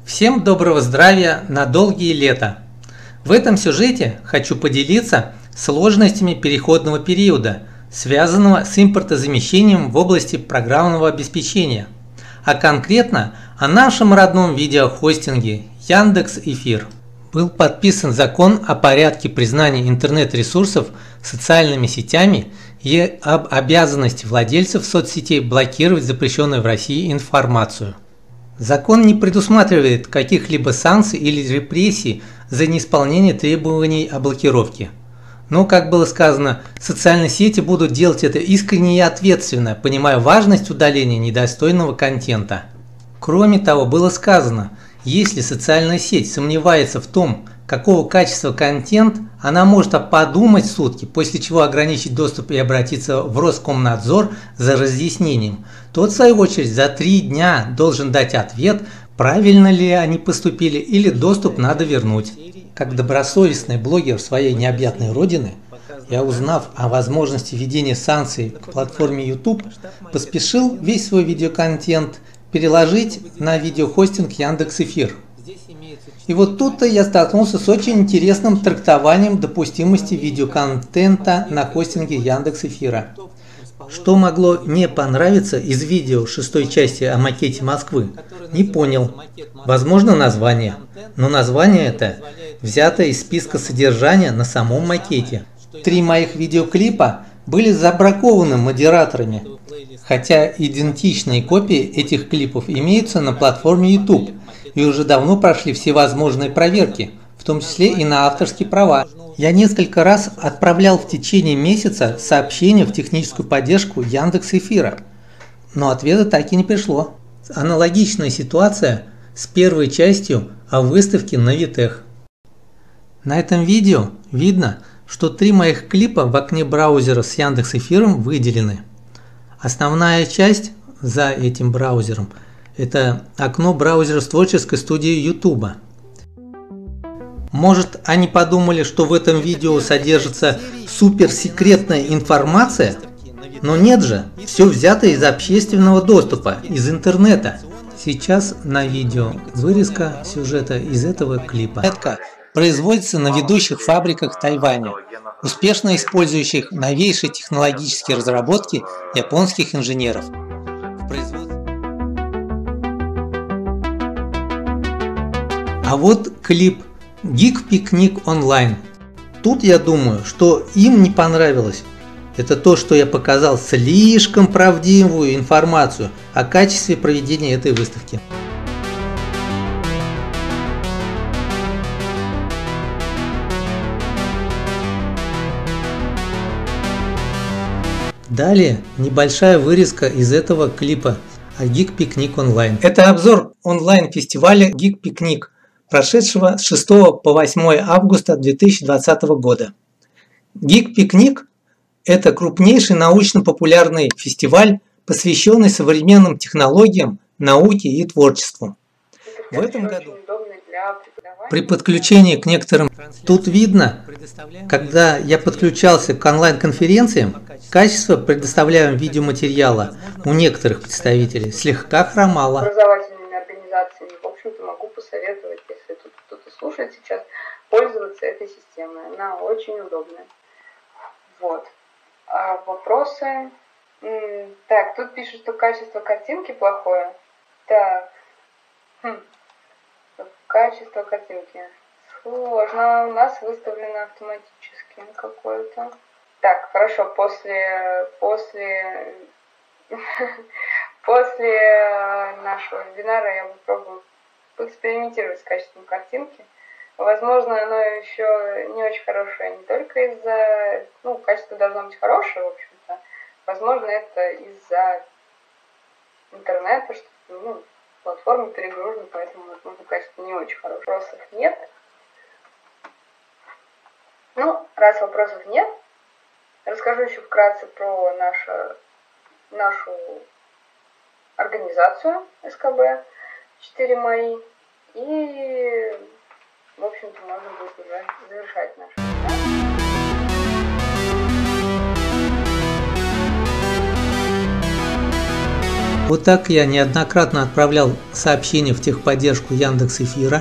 Всем доброго здравия на долгие лета! В этом сюжете хочу поделиться сложностями переходного периода, связанного с импортозамещением в области программного обеспечения, а конкретно о нашем родном видеохостинге Яндекс.Эфир. Был подписан закон о порядке признания интернет-ресурсов социальными сетями и об обязанности владельцев соцсетей блокировать запрещенную в России информацию. Закон не предусматривает каких-либо санкций или репрессий за неисполнение требований о блокировке. Но, как было сказано, социальные сети будут делать это искренне и ответственно, понимая важность удаления недостойного контента. Кроме того, было сказано, если социальная сеть сомневается в том, какого качества контент, она может подумать сутки, после чего ограничить доступ и обратиться в Роскомнадзор за разъяснением. Тот, в свою очередь, за 3 дня должен дать ответ, правильно ли они поступили или доступ надо вернуть. Как добросовестный блогер своей необъятной родины, я, узнав о возможности введения санкций к платформе YouTube, поспешил весь свой видеоконтент переложить на видеохостинг Яндекс.Эфир. И вот тут-то я столкнулся с очень интересным трактованием допустимости видеоконтента на хостинге Яндекс.Эфира. Что могло не понравиться из видео 6 части о макете Москвы, не понял. Возможно, название, но название это взято из списка содержания на самом макете. 3 моих видеоклипа были забракованы модераторами, хотя идентичные копии этих клипов имеются на платформе YouTube и уже давно прошли все возможные проверки, в том числе и на авторские права. Я несколько раз отправлял в течение месяца сообщения в техническую поддержку Яндекс.Эфира, но ответа так и не пришло. Аналогичная ситуация с первой частью о выставке на Витех. На этом видео видно, что 3 моих клипа в окне браузера с Яндекс.Эфиром выделены. Основная часть за этим браузером – это окно браузера с творческой студии YouTube. Может, они подумали, что в этом видео содержится суперсекретная информация? Но нет же, все взято из общественного доступа, из интернета. Сейчас на видео вырезка сюжета из этого клипа. Это производится на ведущих фабриках Тайваня, успешно использующих новейшие технологические разработки японских инженеров. А вот клип Geek Online. Тут я думаю, что им не понравилось. Это то, что я показал слишком правдивую информацию о качестве проведения этой выставки. Далее небольшая вырезка из этого клипа о Geek Online. Это обзор онлайн-фестиваля Geek Picnic, прошедшего с 6 по 8 августа 2020 года. Geek Picnic – это крупнейший научно-популярный фестиваль, посвященный современным технологиям, науке и творчеству. В этом году при подключении к некоторым... Тут видно, когда я подключался к онлайн-конференциям, качество предоставляемого видеоматериала у некоторых представителей слегка хромало. Образовательными организациями, в общем-то, могу посоветовать, если тут кто-то слушает сейчас, пользоваться этой системой. Она очень удобная. Вот. А вопросы? Так, тут пишут, что качество картинки плохое. Так. Качество картинки. Сложно. У нас выставлено автоматически какое-то. Так, хорошо. После нашего вебинара я попробую поэкспериментировать с качеством картинки. Возможно, оно еще не очень хорошее не только из-за... качество должно быть хорошее, в общем-то. Возможно, это из-за интернета, что платформа перегружена, поэтому, возможно, качество не очень хорошее. Вопросов нет. Раз вопросов нет, расскажу еще вкратце про нашу организацию СКБ 4 МАИ. И, в общем-то, можно будет уже завершать наш вебинар. Вот так я неоднократно отправлял сообщения в техподдержку Яндекс.Эфира.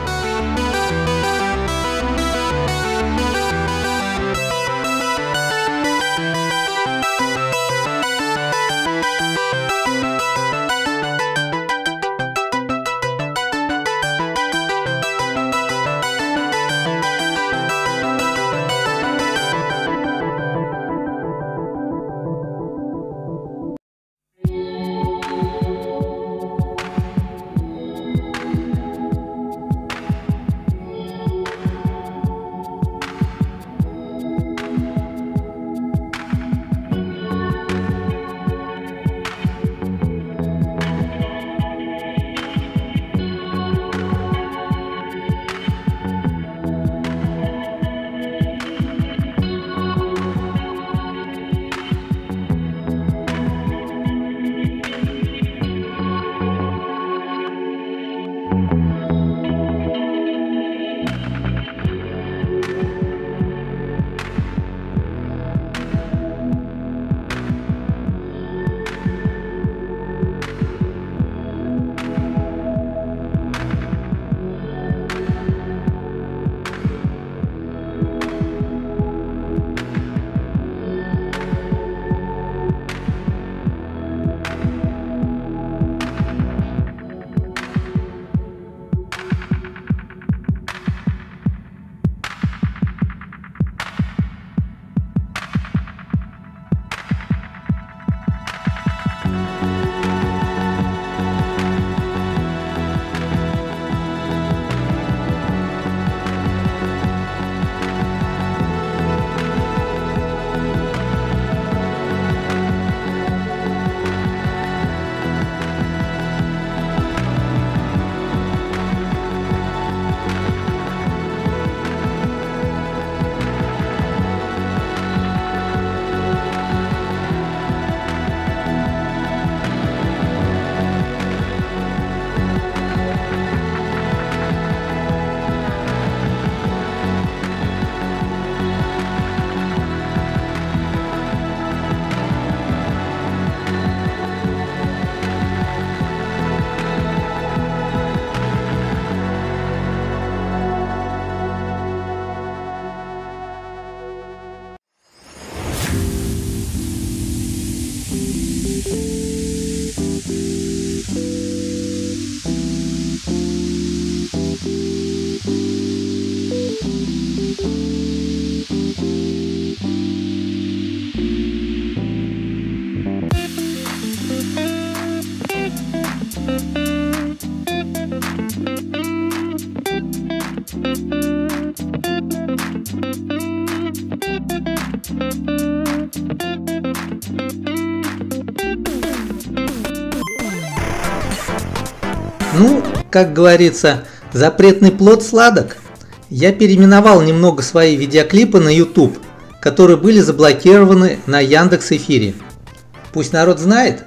Ну, как говорится, запретный плод сладок. Я переименовал немного свои видеоклипы на YouTube, которые были заблокированы на Яндекс.Эфире. Пусть народ знает.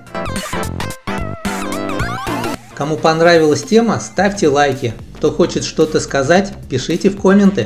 Кому понравилась тема, ставьте лайки. Кто хочет что-то сказать, пишите в комменты.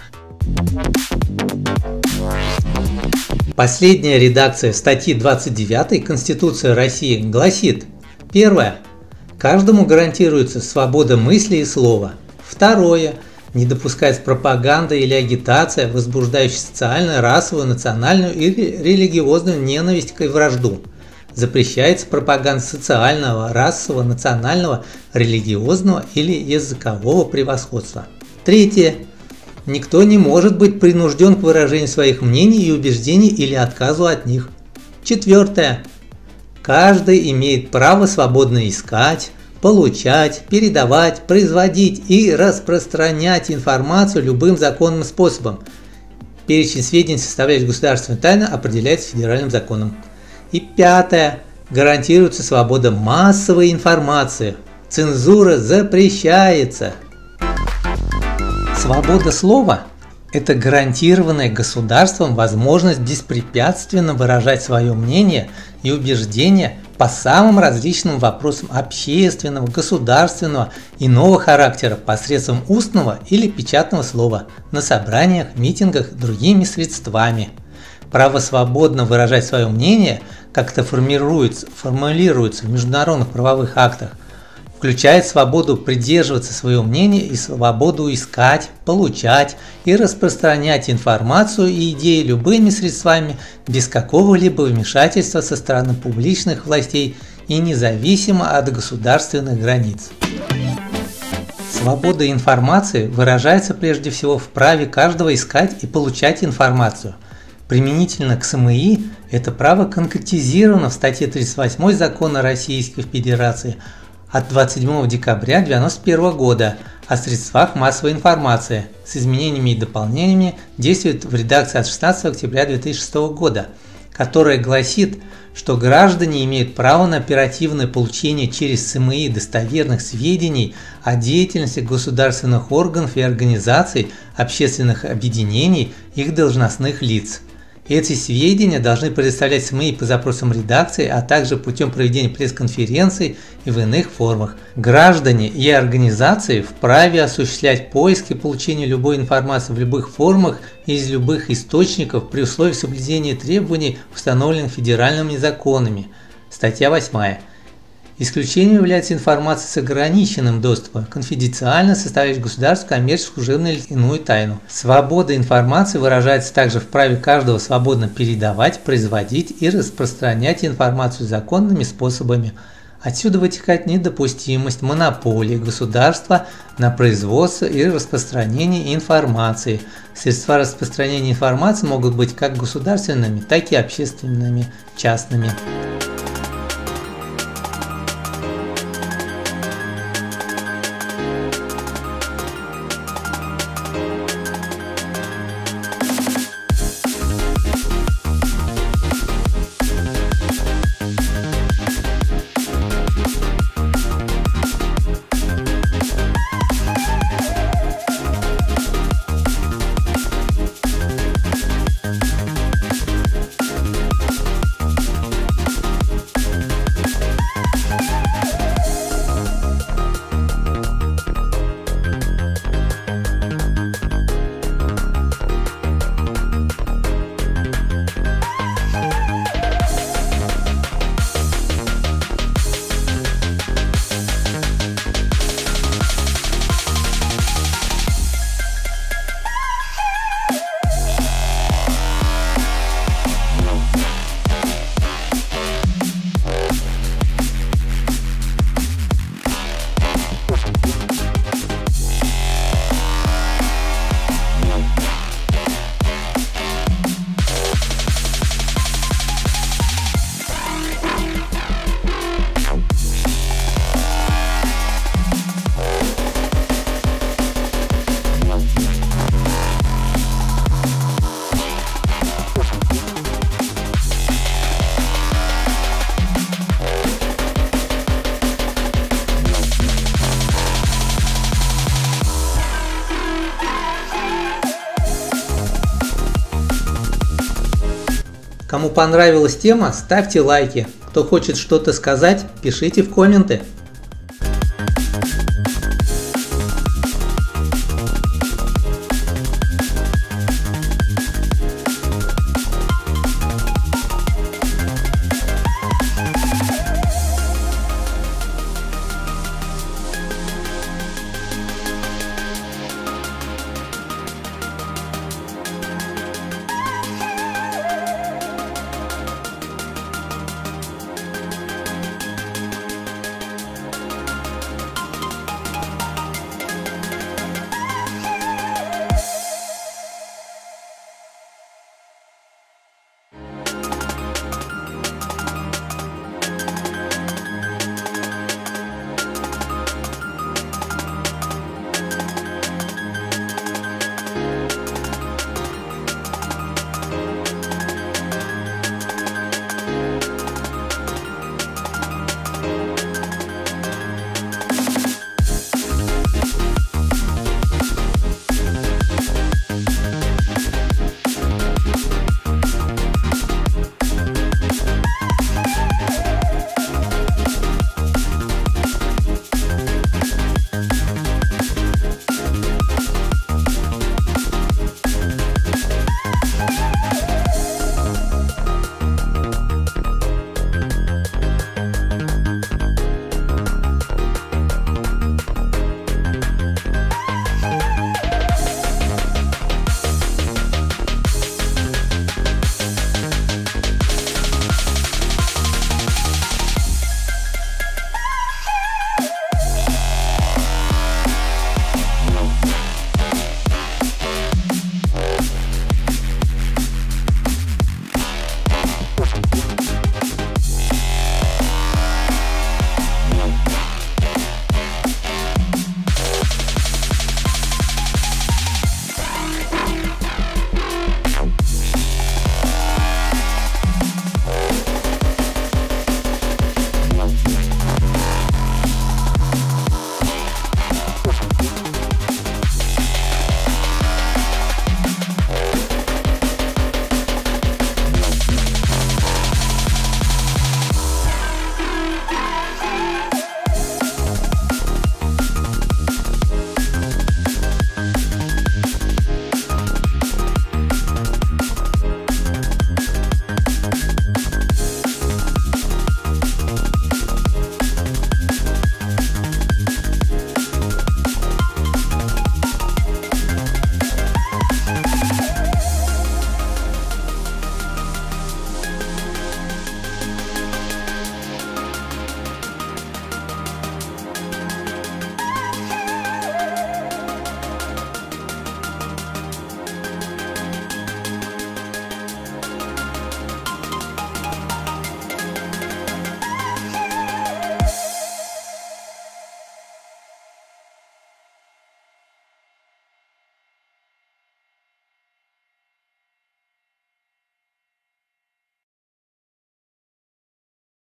Последняя редакция статьи 29 Конституции России гласит: первое. Каждому гарантируется свобода мысли и слова. Второе. Не допускается пропаганда или агитация, возбуждающая социальную, расовую, национальную или религиозную ненависть и вражду. Запрещается пропаганда социального, расового, национального, религиозного или языкового превосходства. Третье. Никто не может быть принужден к выражению своих мнений и убеждений или отказу от них. Четвертое. Каждый имеет право свободно искать, получать, передавать, производить и распространять информацию любым законным способом. Перечень сведений, составляющих государственную тайну, определяется федеральным законом. И пятое. Гарантируется свобода массовой информации. Цензура запрещается. Свобода слова – это гарантированная государством возможность беспрепятственно выражать свое мнение и убеждения по самым различным вопросам общественного, государственного и иного характера посредством устного или печатного слова на собраниях, митингах и другими средствами. Право свободно выражать свое мнение как это формулируется в международных правовых актах, включает свободу придерживаться своего мнения и свободу искать, получать и распространять информацию и идеи любыми средствами без какого-либо вмешательства со стороны публичных властей и независимо от государственных границ. Свобода информации выражается прежде всего в праве каждого искать и получать информацию. Применительно к СМИ это право конкретизировано в статье 38 Закона Российской Федерации от 27 декабря 1991 года о средствах массовой информации с изменениями и дополнениями, действует в редакции от 16 октября 2006 года, которая гласит, что граждане имеют право на оперативное получение через СМИ достоверных сведений о деятельности государственных органов и организаций, общественных объединений, их должностных лиц. Эти сведения должны предоставлять СМИ по запросам редакции, а также путем проведения пресс-конференций и в иных формах. Граждане и организации вправе осуществлять поиск и получение любой информации в любых формах и из любых источников при условии соблюдения требований, установленных федеральными законами. Статья 8. Исключением является информация с ограниченным доступом, конфиденциально составляющая государственную, коммерческую, служебную или иную тайну. Свобода информации выражается также в праве каждого свободно передавать, производить и распространять информацию законными способами. Отсюда вытекает недопустимость монополии государства на производство и распространение информации. Средства распространения информации могут быть как государственными, так и общественными, частными. Кому понравилась тема, ставьте лайки. Кто хочет что-то сказать, пишите в комменты.